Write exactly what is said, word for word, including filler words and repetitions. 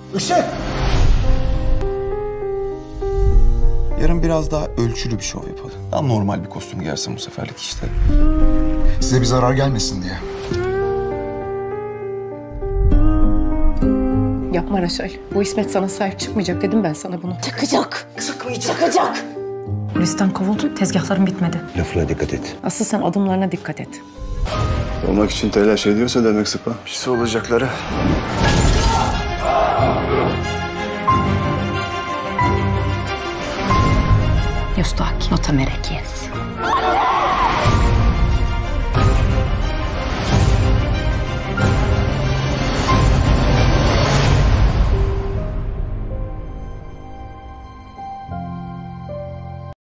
Işık! Yarın biraz daha ölçülü bir şov yapalım. Daha normal bir kostüm giyersin bu seferlik işte. Size bir zarar gelmesin diye. Yapma Raşel. Bu İsmet sana sahip çıkmayacak dedim ben sana bunu. Çıkacak. Çıkmayacak. Çıkacak. Polisten kovuldun, tezgahların bitmedi. Lafına dikkat et. Asıl sen adımlarına dikkat et. Olmak için telaş ediyorsa demek sıpa. Bir şey olacakları. Just tak, något ta med räck.